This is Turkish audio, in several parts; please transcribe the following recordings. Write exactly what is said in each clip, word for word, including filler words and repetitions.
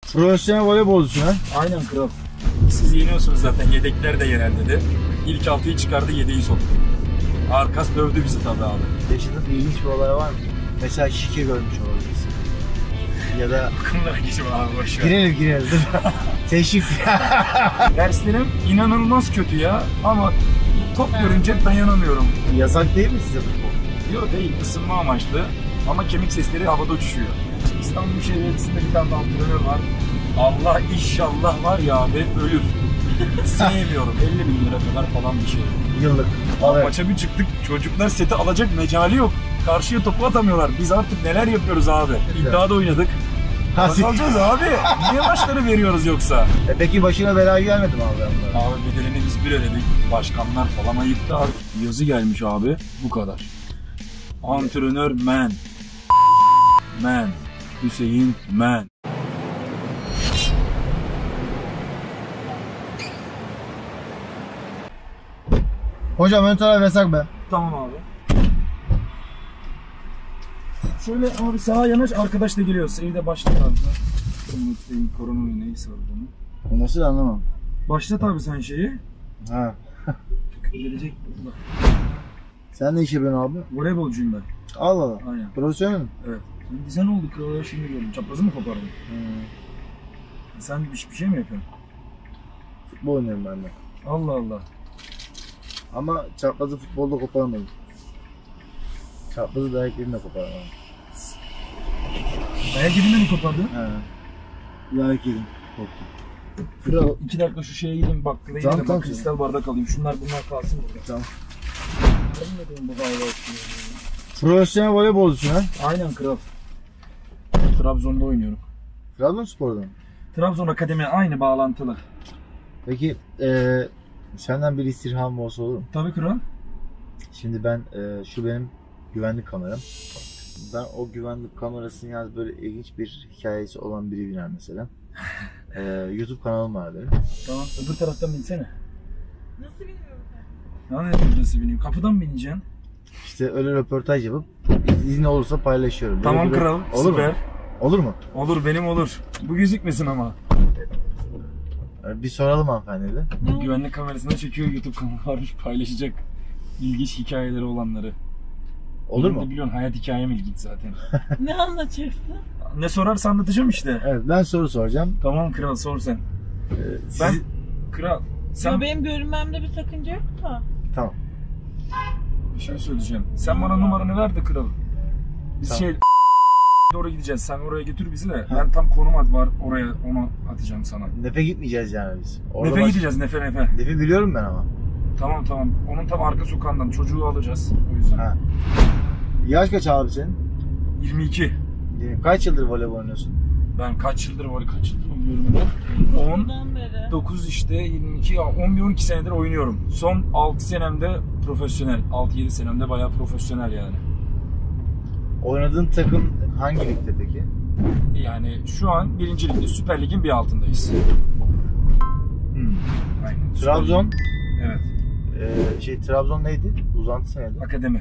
Profesyonel voleybolcusun ha? Aynen kral. Siz yeniyorsunuz zaten. Yedekler de yener dedi. İlk altıyı çıkardı, yedeği soktu. Arkas dövdü bizi tabii abi. Yaşadığın ilginç bir olay var mı? Mesela şike görmüş olabilirsin. Ya da... Akımlara geçim abi, boşver. Girelim girelim. Teşvik. Derslerim inanılmaz kötü ya. Ama top görünce dayanamıyorum. Yasak değil mi size futbol? Yok değil, ısınma amaçlı. Ama kemik sesleri havada uçuşuyor. İstanbul Büyükşehir Belediyesi'nde bir tane antrenör var. Allah inşallah var ya abi ölür. Sevmiyorum. elli bin lira kadar falan bir şey. Yıllık. Evet. Maça bir çıktık, çocuklar seti alacak mecali yok. Karşıya topu atamıyorlar. Biz artık neler yapıyoruz abi? İddiada oynadık. Nasıl alacağız abi? Niye maçları veriyoruz yoksa? E peki başına bela gelmedi mi abi? Onlara? Abi bedelini biz bir ödedik. Başkanlar falan ayıptı abi. Yazı gelmiş abi. Bu kadar. Antrenör man. Man. Hüseyin man. Hocam ön taraf yasak be. Tamam abi. Şöyle abi sağa yanaş, arkadaş da geliyor. Evde başlat abi. Korona mı neyse abi bunu. O nasıl anlamam. Başlat abi sen şeyi. Ha. Gelecek. Sen ne iş yapıyorsun abi? Voleybolcuyum ben. Allah Allah. Aynen. Profesyonel mi? Evet. Şimdi sen oldu kralaya şimdi gördüm. Çaprazı mı kopardın? Hmm. Sen bir, bir şey mi yapıyorsun? Futbol oynuyorum ben de. Allah Allah. Ama çaprazı futbolda koparamadım. Çaprazı dayak yerinde koparamadım. Dayak yerinden mi kopardın? He. Dayak yedim. Korktum. Kral iki dakika şu şeye gideyim bakkala Tamam, gidelim. tamam. Kristal bardak alayım. Şunlar bunlar kalsın burada. Tamam. Ben ne diyeyim bu bayrağı? Profesyonel voleybolcusun ha? Aynen kral. Trabzon'da oynuyorum. Trabzonspor'da mı? Trabzon Akademi aynı bağlantılı. Peki ee, senden bir istirham olsa olur mu? Tabii kral. Şimdi ben e, şu benim güvenlik kameram. Ben o güvenlik kamerasının yalnız böyle ilginç bir hikayesi olan biri biner mesela. e, YouTube kanalım var benim. Tamam. Öbür taraftan binsene. Nasıl bilmiyorum Ben ne nasıl bineyim? Kapıdan mı bineceksin? İşte öyle röportaj yapıp izni olursa paylaşıyorum. Böyle Tamam bir... kral. Olur Süper. mu? Olur mu? Olur benim olur. Bu gözükmesin ama. Bir soralım hanımefendiye de. Güvenlik kamerasına çekiyor, YouTube kanalı varmış, paylaşacak ilginç hikayeleri olanları. Olur Benim mu? de biliyorsun hayat hikayem ilginç zaten. Ne anlatacaksın? Ne sorarsa anlatacağım işte. Evet, ben soru soracağım. Tamam kral, sor sen. Ee, siz... Ben kral sen Ya benim görünmemde bir sakınca yok da. Tamam. bir şey söyleyeceğim. Sen bana numaranı ver de kral. Biz Tamam. şey doğru gideceğiz. Sen oraya götür bizi de. Ben tam konum at var oraya, onu atacağım sana. Nefe gitmeyeceğiz yani biz. Orada Nefe baş... gideceğiz, Nefe Nefe. Nefe biliyorum ben ama. Tamam tamam. Onun tam arka sokağından çocuğu alacağız. O yüzden. Ha. Yaş kaç abi senin? yirmi iki. Kaç yıldır voleybol oynuyorsun? Ben kaç yıldır var, kaç yıldır oynuyorum ben? on Ondan beri. dokuz işte yirmi iki, on bir on iki senedir oynuyorum. Son altı senemde profesyonel. altı yedi senemde bayağı profesyonel yani. Oynadığın takım hangi ligde peki? Yani şu an birinci ligde, Süper Lig'in bir altındayız. Hmm. Aynen. Trabzon. Lig. Evet. Ee, şey Trabzon neydi? Uzantısı neydi? Akademi.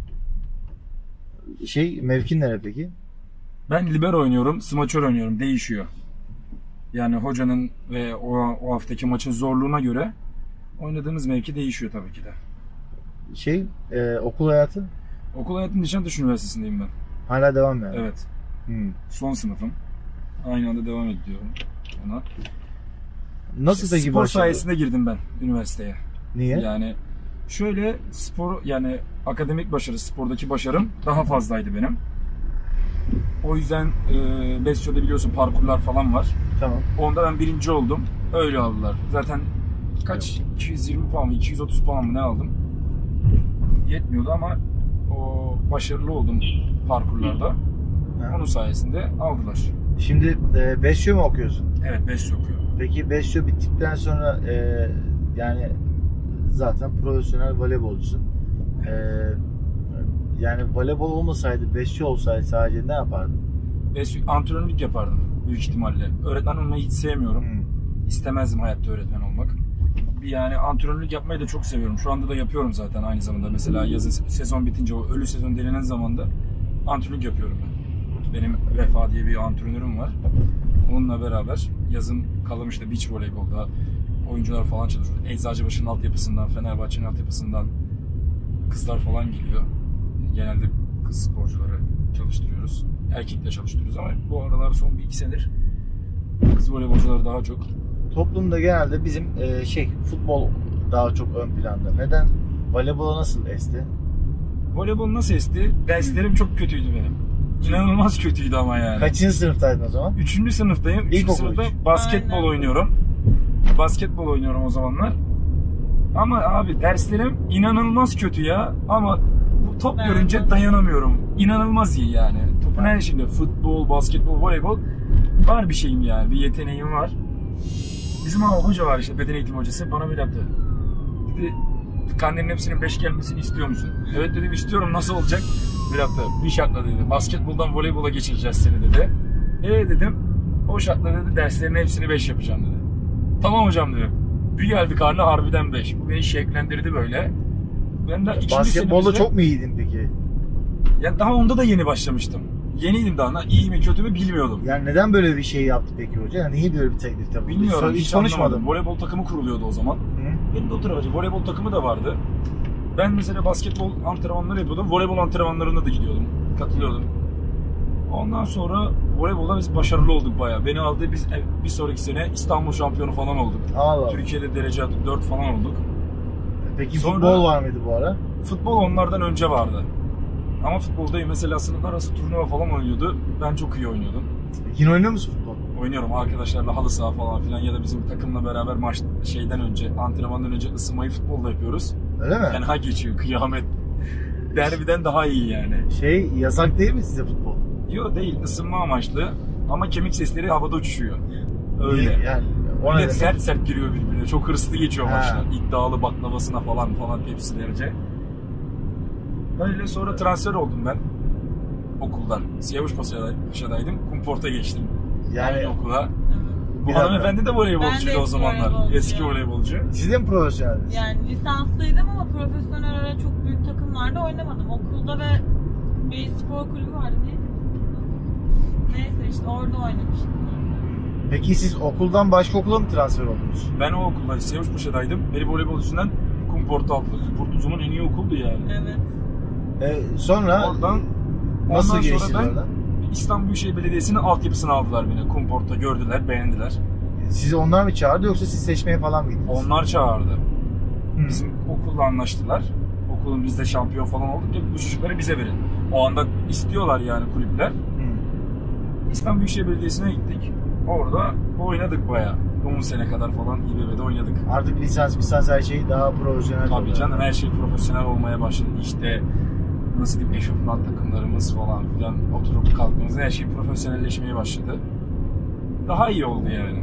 Şey mevkin nere peki? Ben libero oynuyorum, smaçör oynuyorum. Değişiyor. Yani hocanın ve o, o haftaki maçın zorluğuna göre oynadığımız mevki değişiyor tabii ki de. Şey e, okul hayatı? Okul hayatım Nişantaşı Üniversitesi'ndeyim ben. Hala devam yani. Evet. Hmm. Son sınıfım. Aynı anda devam ediyorum ona. Nasıl peki Spor başladı? sayesinde girdim ben üniversiteye. Niye? Yani şöyle spor, yani akademik başarı, spordaki başarım daha fazlaydı benim. O yüzden e, Besyo'da biliyorsun parkurlar falan var. Tamam. Onda ben birinci oldum. Öyle aldılar. Zaten kaç? iki yüz yirmi puan mı? iki yüz otuz puan mı ne aldım? Yetmiyordu ama o başarılı oldum parkurlarda. Ha. Onun sayesinde aldılar. Şimdi e, Besyo mu okuyorsun? Evet, Besyo okuyor. Peki Besyo bittikten sonra e, yani zaten profesyonel voleybolcusun. E, yani voleybol olmasaydı, Besyo olsaydı sadece ne yapardın? Besyo, antrenörlük yapardım büyük ihtimalle. Öğretmen olmayı hiç sevmiyorum. Hmm. İstemezdim hayatta öğretmen olmak. Yani antrenörlük yapmayı da çok seviyorum. Şu anda da yapıyorum zaten aynı zamanda. Mesela yazın sezon bitince, o ölü sezon denilen zamanda antrenörlük yapıyorum ben. Benim Vefa diye bir antrenörüm var. Onunla beraber yazın Kalamış'ta beach voleybolda oyuncular falan çalışıyor. Eczacıbaşı'nın altyapısından, Fenerbahçe'nin altyapısından kızlar falan geliyor. Genelde kız sporcuları çalıştırıyoruz. Erkekle çalıştırıyoruz ama bu aralar son bir iki senedir kız voleybolcular daha çok. Toplumda genelde bizim e, şey futbol daha çok ön planda. Neden? Voleybola nasıl esti? Voleybol nasıl esti? Derslerim çok kötüydü benim. İnanılmaz kötüydü ama yani. Kaçıncı sınıftaydın o zaman? Üçüncü sınıftayım. Üçüncü İlkokul sınıfta üç. basketbol Aynen. oynuyorum. Basketbol oynuyorum o zamanlar. Ama abi derslerim inanılmaz kötü ya. Ama bu top Ben görünce de. dayanamıyorum. İnanılmaz iyi yani. Topun her şeyinde futbol, basketbol, voleybol var bir şeyim yani. Bir yeteneğim var. Bizim abi hoca var işte, beden eğitimi hocası, bana bir yaptı. Dedi, karnenin hepsinin beş gelmesini istiyor musun? Evet dedim, istiyorum, nasıl olacak? Bir hafta bir şartla dedi. Basketboldan voleybola geçireceğiz seni dedi. E dedim, o şartla dedi derslerin hepsini beş yapacağım dedi. Tamam hocam dedim. Bir geldi karne harbiden beş. Bu beni şevklendirdi böyle. Ben de ikinci Basketbolda senemizde- çok mu iyiydin peki? Ya daha onda da yeni başlamıştım. Yeniydim daha. İyi mi kötü mü bilmiyordum. Yani neden böyle bir şey yaptı peki hoca? Yani niye böyle bir teklifte bulundu? Bilmiyorum, Hiç hiç konuşmadım. anlamadım. Voleybol takımı kuruluyordu o zaman. Hı? Benim de o tarafa voleybol takımı da vardı. Ben mesela basketbol antrenmanları yapıyordum. Voleybol antrenmanlarına da gidiyordum. Katılıyordum. Ondan sonra voleybolda biz başarılı olduk bayağı. Beni aldı, biz bir sonraki sene İstanbul şampiyonu falan olduk. Allah Allah. Türkiye'de derece aldık, dört falan olduk. Peki Sonra- futbol var mıydı bu ara? Futbol onlardan önce vardı. Ama futbolda mesela sınıflar arası turnuva falan oynuyordu. Ben çok iyi oynuyordum. Yine oynuyor musun futbol? Oynuyorum arkadaşlarla halı saha falan filan ya da bizim takımla beraber maç şeyden önce, antrenmandan önce ısınmayı futbolda yapıyoruz. Öyle mi? Fena geçiyor, kıyamet. Derbiden daha iyi yani. Şey yasak değil mi size futbol? Yok değil, ısınma amaçlı ama kemik sesleri havada uçuşuyor. Öyle. Niye? Yani o ne Millet demek? sert sert giriyor birbirine. Çok hırslı geçiyor Ha. maçlar. İddialı baklavasına falan falan tepsilerce. Öyle sonra transfer oldum ben okuldan. Siyavuşpaşa'daydım. Kumport'a geçtim. Yani Aynı okula. Bu Bir dakika. hanımefendi de Ben de voleybolcuydu eski o zamanlar. voleybolcu. Eski voleybolcu. siz de mi profesyoneldiniz? Yani lisanslıydım ama profesyonel öyle çok büyük takımlarda oynamadım. Okulda ve bir spor kulübü vardı, neydi? Neyse işte orada oynamıştım. Peki siz okuldan başka okula mı transfer oldunuz? Ben o okulda Siyavuşpaşa'daydım. Beni voleybol yüzünden Kumport'a aldılar. Kumport o zaman en iyi okuldu yani. Evet. Ee, sonra Oradan nasıl ondan geçtiniz sonra ben oradan? İstanbul Büyükşehir Belediyesi'nin altyapısını aldılar beni. Kumport'ta gördüler, beğendiler. Sizi onlar mı çağırdı yoksa siz seçmeye falan mı gittiniz? Onlar çağırdı. Hı. Bizim okulla anlaştılar. Okulun bizde şampiyon falan olduk ya, bu çocukları bize verin. O anda istiyorlar yani kulüpler. Hı. İstanbul Büyükşehir Belediyesi'ne gittik. Orada oynadık bayağı. on sene kadar falan İ B B'de oynadık. Artık lisans, lisans her şey daha profesyonel. Tabii oluyor. canım, her şey profesyonel olmaya başladı. İşte nasıl diyeyim, eşofman takımlarımız falan filan, oturup kalkmamız, her şey profesyonelleşmeye başladı. Daha iyi oldu yani.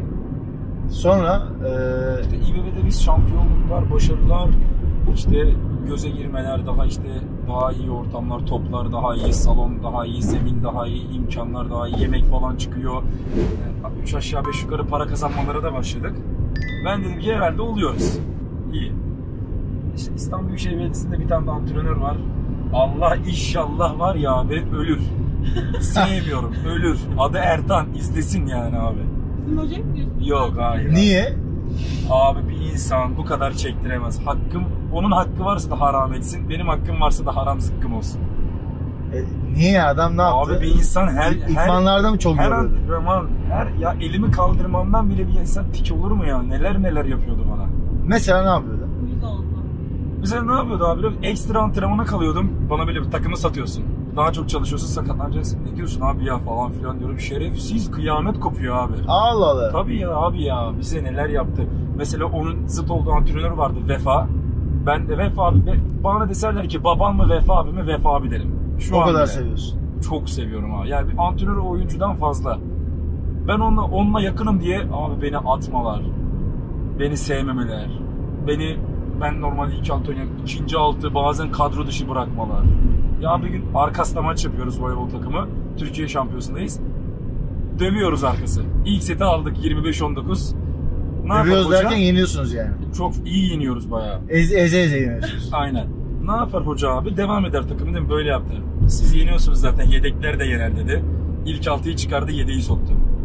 Sonra İşte e, İ B B'de biz şampiyonluklar, başarılar, işte göze girmeler, daha işte daha iyi ortamlar, toplar daha iyi, salon daha iyi, zemin daha iyi, imkanlar daha iyi, yemek falan çıkıyor. Yani üç aşağı beş yukarı para kazanmalara da başladık. Ben dedim ki herhalde oluyoruz. İyi. İşte İstanbul Büyükşehir Belediyesi'nde bir tane de antrenör var. Allah inşallah var ya abi ölür. Sevmiyorum, ölür. Adı Ertan, izlesin yani abi. Bizim hocayı mı diyorsun? Yok hayır. niye? Abi bir insan bu kadar çektiremez. Hakkım, onun hakkı varsa da haram etsin. Benim hakkım varsa da haram zıkkım olsun. E, niye ya? Adam ne yaptı? Abi bir insan her her İdmanlarda mı çok her yoruyordu? antrenman, her ya elimi kaldırmamdan bile bir insan tik olur mu ya? Neler neler yapıyordu bana. Mesela ne yapıyordu? Uyuz oldu. Mesela ne yapıyordu abi? Ekstra antrenmana kalıyordum. Bana böyle bir takımı satıyorsun. Daha çok çalışıyorsun, sakatlanacaksın. Ne diyorsun abi ya falan filan diyorum. Şerefsiz, kıyamet kopuyor abi. Allah Allah. Tabii ya abi ya, bize neler yaptı. Mesela onun zıt olduğu antrenör vardı, Vefa. Ben de Vefa abi, bana deserler ki babam mı Vefa abi mi, Vefa abi derim. Şu O an kadar bile. seviyorsun. Çok seviyorum abi. Yani bir antrenör oyuncudan fazla. Ben onunla, onunla yakınım diye abi beni atmalar. Beni sevmemeler. Beni, ben normalde iki altı oynuyorum. İkinci altı, bazen kadro dışı bırakmalar. Ya bir gün Arkas'ta maç yapıyoruz, voleybol takımı. Türkiye şampiyonasındayız. Dövüyoruz arkası. İlk seti aldık yirmi beş on dokuz. Ne yapar Dövüyoruz hoca? derken yeniyorsunuz yani. Çok iyi yeniyoruz bayağı. Ez, eze eze yeniyorsunuz. Aynen. Ne yapar hoca abi? Devam eder takımı, değil mi? Böyle yaptı. Siz yeniyorsunuz zaten, yedekler de yener dedi. İlk altıyı çıkardı, yedeği soktu.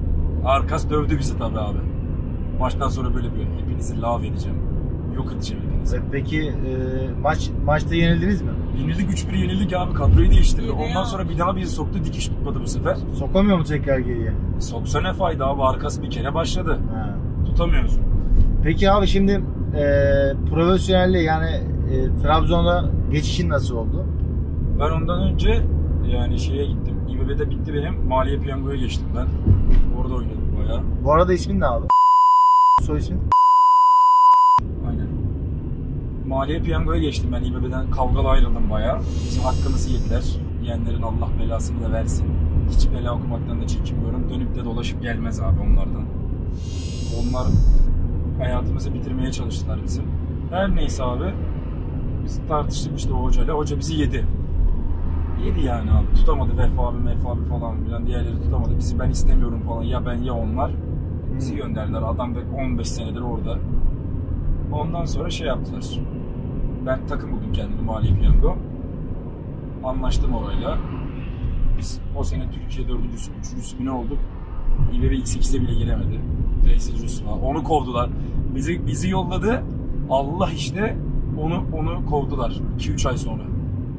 Arkas dövdü bizi tabii abi. Maçtan sonra böyle bir hepinizi lav edeceğim. Yok edeceğim hepinizi. E, Peki e, maç maçta yenildiniz mi? Yenildik üç bir yenildik abi, kadroyu değiştirdi. İyi Ondan ya. sonra bir daha bizi soktu, dikiş tutmadı bu sefer. Sokamıyor mu tekrar geriye? Soksa ne fayda abi, Arkas bir kere başladı. Ha. Tutamıyoruz. Peki abi şimdi e, profesyonelliğe yani e, Trabzon'a geçişin nasıl oldu? Ben ondan önce yani şeye gittim. İ B B'de bitti benim. Maliye Piyango'ya geçtim ben. Orada oynadım bayağı. Bu arada ismin ne abi? Soy ismin? Aynen. Maliye Piyango'ya geçtim ben. İ B B'den kavgalı ayrıldım bayağı. Bizim hakkımızı yediler. Yiyenlerin Allah belasını da versin. Hiç bela okumaktan da çekinmiyorum. Dönüp de dolaşıp gelmez abi onlardan. Onlar hayatımızı bitirmeye çalıştılar bizim. Her neyse abi. Biz tartıştık işte o hocayla. Hoca bizi yedi. Yedi yani abi. Tutamadı Vefa abi, Mefa abi falan filan. Diğerleri tutamadı. Bizi ben istemiyorum falan. Ya ben ya onlar. Bizi gönderdiler. Adam da on beş senedir orada. Ondan sonra şey yaptılar. Ben takım buldum kendimi, Maliye Piyango. Anlaştım orayla. Biz o sene Türkiye dördüncüsü, üçüncüsü ne olduk? İ B B ilk sekize bile giremedi. Reysici var. Onu kovdular. Bizi bizi yolladı. Allah işte onu onu kovdular. iki üç ay sonra.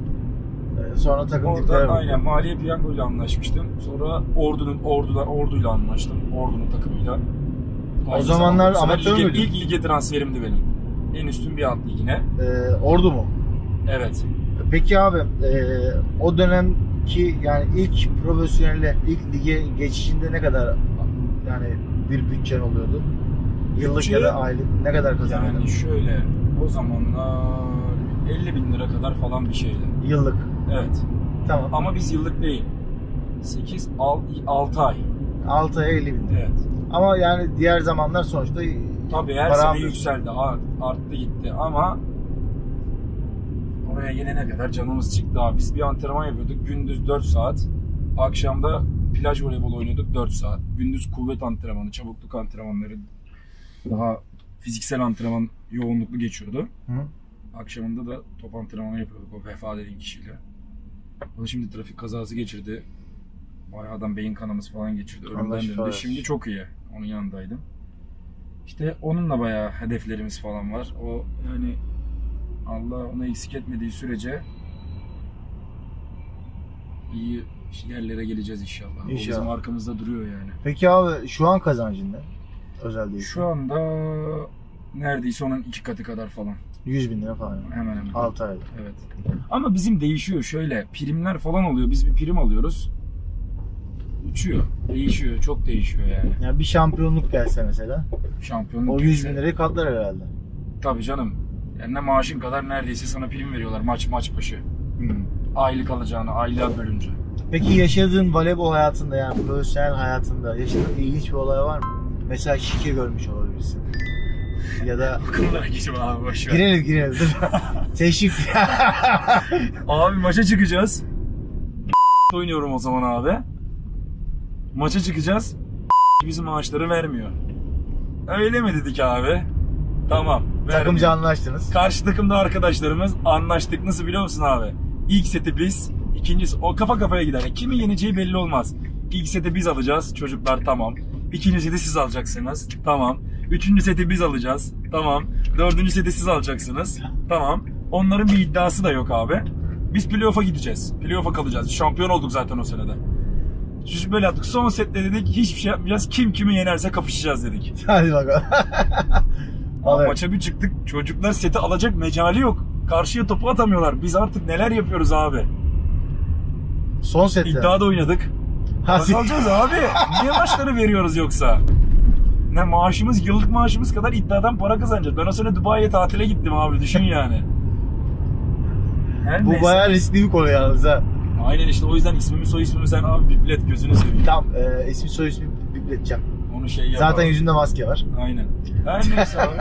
E, sonra takım Orada dipleri aynen Maliye Piyango ile anlaşmıştım. Sonra Ordu'nun Ordu'da Ordu'yla anlaştım. Ordu'nun takımıyla. O Aynı zamanlar zamanda amatör lige, müydün? İlk lige transferimdi benim. En üstün bir alt ligine. E, Ordu mu? Evet. Peki abi e, o dönemki yani ilk profesyonelle ilk lige geçişinde ne kadar yani bir bütçen oluyordu? Yıllık Bütçe- ya da aylık ne kadar kazanıyordun? Yani şöyle, o zamanlar elli bin lira kadar falan bir şeydi. Yıllık. Evet. Tamam. Ama biz yıllık değil. sekiz altı ay. altı aya elli bin. Evet. Ama yani diğer zamanlar sonuçta Tabii her para sene almıyorsun. yükseldi, art- arttı gitti ama oraya gelene kadar canımız çıktı abi. Biz bir antrenman yapıyorduk gündüz dört saat, akşamda plaj voleybolu oynuyorduk dört saat. Gündüz kuvvet antrenmanı, çabukluk antrenmanları, daha fiziksel antrenman yoğunluklu geçiyordu. Hı? Akşamında da top antrenmanı yapıyorduk o Vefa dediğin kişiyle. O da şimdi trafik kazası geçirdi. Bayağı adam beyin kanaması falan geçirdi. Allah Ölümden şifa döndü. versin. Şimdi çok iyi. Onun yanındaydım. İşte onunla bayağı hedeflerimiz falan var. O yani Allah onu eksik etmediği sürece iyi yerlere geleceğiz inşallah. O İnşallah. bizim arkamızda duruyor yani. Peki abi şu an kazancın ne? Özel değil. Şu anda neredeyse onun iki katı kadar falan. yüz bin lira falan. Hemen hemen. altı ayda. Evet. Ama bizim değişiyor şöyle. Primler falan oluyor. Biz bir prim alıyoruz. Uçuyor. Değişiyor. Çok değişiyor yani. Yani bir şampiyonluk gelse mesela Şampiyonluk. o yüz bin gelse- lirayı katlar herhalde. Tabii canım. Yani ne maaşın kadar neredeyse sana prim veriyorlar maç maç başı. Hmm. Aylık alacağını aylığa bölünce. Peki yaşadığın voleybol hayatında yani profesyonel hayatında yaşadığın ilginç bir olay var mı? Mesela şike görmüş olabilirsin. Ya da Konulara geçme abi boşver. girelim girelim dur. Teşvik. Abi maça çıkacağız. Oynuyorum o zaman abi. Maça çıkacağız. Bizim maaşları vermiyor. Öyle mi dedik abi? Tamam. Takımcı vermiyor. anlaştınız. Karşı takımda arkadaşlarımız anlaştık. Nasıl biliyor musun abi? İlk seti biz, ikincisi o kafa kafaya gider. Kimin yeneceği belli olmaz. İlk seti biz alacağız. Çocuklar tamam. İkinci seti siz alacaksınız. Tamam. Üçüncü seti biz alacağız. Tamam. Dördüncü seti siz alacaksınız. Tamam. Onların bir iddiası da yok abi. Biz playoff'a gideceğiz. Playoff'a kalacağız. Şampiyon olduk zaten o senede. Şu böyle yaptık. Son sette dedik hiçbir şey yapmayacağız. Kim kimi yenerse kapışacağız dedik. Hadi bakalım. Ama Evet. maça bir çıktık. Çocuklar seti alacak mecali yok. Karşıya topu atamıyorlar. Biz artık neler yapıyoruz abi? Son sette. İddiada oynadık. Ha, Nasıl alacağız abi? Niye maçları veriyoruz yoksa? Ne maaşımız, yıllık maaşımız kadar iddiadan para kazanacağız. Ben o sene Dubai'ye tatile gittim abi. Düşün yani. Her Bu neyse. bayağı riskli bir konu yalnız ha. Aynen işte o yüzden ismimi soy ismimi sen abi biplet gözünü seveyim. Tamam e, ismi soy ismi bipleteceğim. Onu şey yap. Zaten abi. yüzünde maske var. Aynen. Her neyse abi.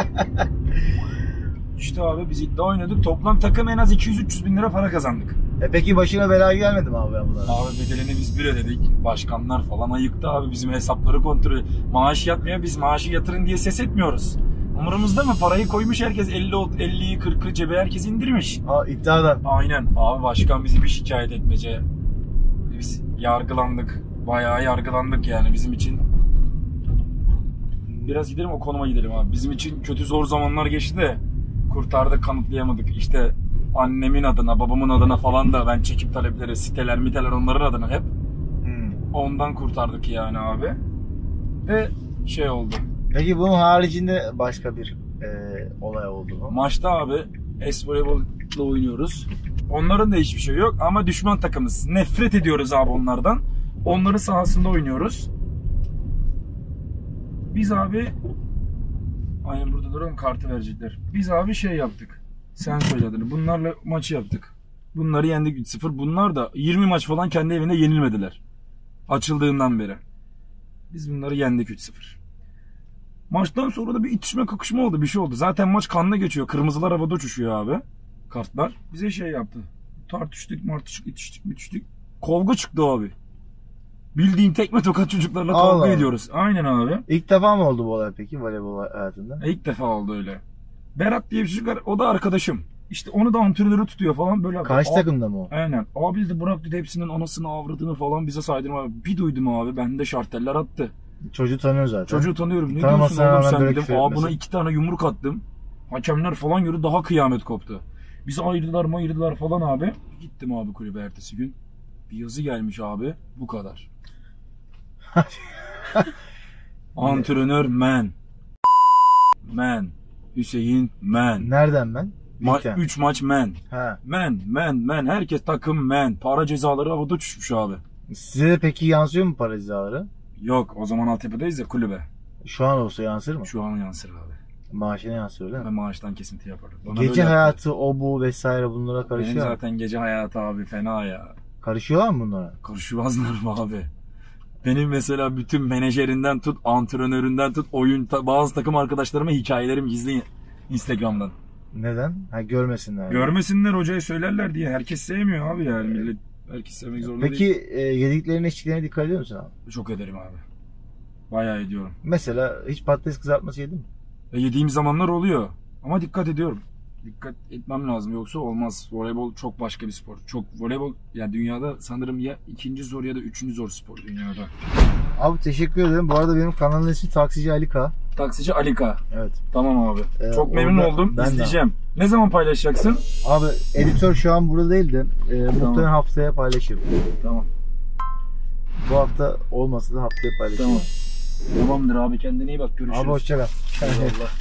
İşte abi biz iddia oynadık. Toplam takım en az iki yüz üç yüz bin lira para kazandık. E peki başına bela gelmedi mi abi ben bunlara? Abi bedelini biz bir ödedik. Başkanlar falan ayıktı abi bizim hesapları kontrol. Maaş yatmıyor, biz maaşı yatırın diye ses etmiyoruz. Umurumuzda mı? Parayı koymuş herkes elli, elliyi, kırkı cebe herkes indirmiş. Ha iddiadan. Aynen. Abi başkan bizi bir şikayet etmece. Biz yargılandık. Bayağı yargılandık yani bizim için. biraz gidelim o konuma gidelim abi. Bizim için kötü zor zamanlar geçti de kurtardık, kanıtlayamadık. İşte annemin adına, babamın adına falan da ben çekip talepleri, siteler, miteler onların adına hep. Hmm. Ondan kurtardık yani abi. Ve şey oldu. Peki bunun haricinde başka bir e, olay oldu mu? Maçta abi es-voleybolla oynuyoruz. Onların da hiçbir şey yok ama düşman takımız. Nefret ediyoruz abi onlardan. Onların sahasında oynuyoruz. Biz abi aynen burada duralım, kartı verecekler. Biz abi şey yaptık. Sen söyledin. Bunlarla maçı yaptık. Bunları yendik üç sıfır. Bunlar da yirmi maç falan kendi evinde yenilmediler. Açıldığından beri. Biz bunları yendik üç sıfır. Maçtan sonra da bir itişme kakışma oldu, bir şey oldu. Zaten maç kanla geçiyor. Kırmızılar havada uçuşuyor abi. Kartlar. Bize şey yaptı. Tartıştık, martıştık, itiştik, bitiştik. Kavga çıktı abi. Bildiğin tekme tokat çocuklarla kavga Allah. ediyoruz. Aynen abi. İlk defa mı oldu bu olay peki voleybol hayatında? E, ilk defa oldu öyle. Berat diye bir çocuk var. O da arkadaşım. İşte onu da antrenörü tutuyor falan böyle. Karşı Abi- takımda mı o? Aynen. Abi de bırak dedi hepsinin anasını avradını falan bize saydırma. Bir duydum abi. Bende şarteller attı. Çocuğu tanıyor zaten. Çocuğu tanıyorum. Ne diyorsun Tanımasına oğlum rağmen sen böyle dedim. küfür Abi etmesin. buna iki tane yumruk attım. Hakemler falan gördü, daha kıyamet koptu. Bizi ayırdılar mı ayırdılar falan abi. Gittim abi kulübe ertesi gün. Bir yazı gelmiş abi. Bu kadar. Antrenör men. Men. Hüseyin men. Nereden ben? Ma- üç maç men. Ha. Men, men, men. Herkes takım men. Para cezaları havada uçuşmuş abi. Size de peki yansıyor mu para cezaları? Yok, o zaman altyapıdayız ya kulübe. Şu an olsa yansır mı? Şu an yansır abi. Maaşına yansıyor değil Ben mi? maaştan kesinti yaparım. Bana Gece böyle yaptı. hayatı, o bu vesaire bunlara Benim karışıyor mu? zaten gece hayatı abi fena ya. Karışıyorlar mı bunlara? Karışmazlar mı abi? Benim mesela bütün menajerinden tut, antrenöründen tut, oyun ta- bazı takım arkadaşlarıma hikayelerim gizli Instagram'dan. Neden? Ha, görmesinler. yani. Görmesinler, hocaya söylerler diye. Herkes sevmiyor abi yani. Millet herkes sevmek zorunda Peki değil. e, yediklerine içtiklerine dikkat ediyor musun abi? Çok ederim abi. Bayağı ediyorum. Mesela hiç patates kızartması yedin mi? E, yediğim zamanlar oluyor. Ama dikkat ediyorum. Dikkat etmem lazım, yoksa olmaz. Voleybol çok başka bir spor. Çok voleybol yani dünyada sanırım ya ikinci zor ya da üçüncü zor spor dünyada. Abi teşekkür ederim. Bu arada benim kanalın ismi Taksici Ali K. Taksici Alika. Evet. Tamam abi. Ee, Çok memnun orada oldum. ben de. İzleyeceğim. Ne zaman paylaşacaksın? Abi editör şu an burada değil de e, muhtemelen haftaya paylaşırım. Tamam. Bu hafta olmasa da haftaya paylaşırım. Tamam. Tamamdır abi, kendine iyi bak, görüşürüz. Abi hoşça kal. Eyvallah.